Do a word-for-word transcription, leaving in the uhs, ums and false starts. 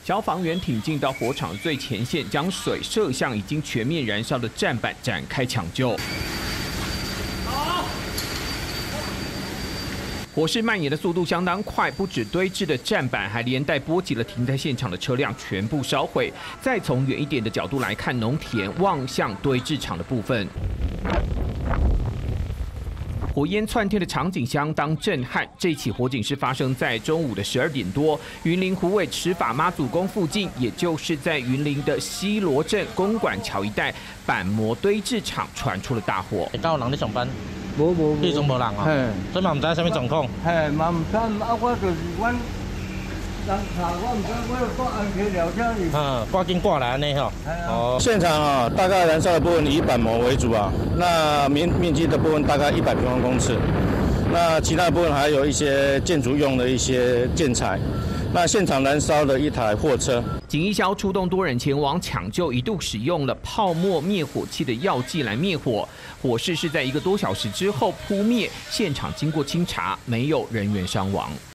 消防员挺进到火场最前线，将水射向已经全面燃烧的站板，展开抢救。火势蔓延的速度相当快，不止堆置的站板，还连带波及了停在现场的车辆，全部烧毁。再从远一点的角度来看，农田望向堆置场的部分。 火焰窜天的场景相当震撼。这起火警是发生在中午的十二点多，云林虎尾持法妈祖宫附近，也就是在云林的西螺镇公馆桥一带，板模堆置场传出了大火。 到人咧上班， 无无， 迄种无人哦，所以嘛唔知什么状况。 嘿，嘛唔知，啊，我就是阮。 人查我唔知，我要挂安全了车哩。 嗯，挂紧挂来安尼吼。 哦，现场啊，大概燃烧的部分以板模为主啊，那面面积的部分大概一百平方公尺，那其他的部分还有一些建筑用的一些建材。那现场燃烧的一台货车， 警一消出动多人前往抢救，一度使用了泡沫灭火器的药剂来灭火，火势是在一个多小时之后扑灭，现场经过清查，没有人员伤亡。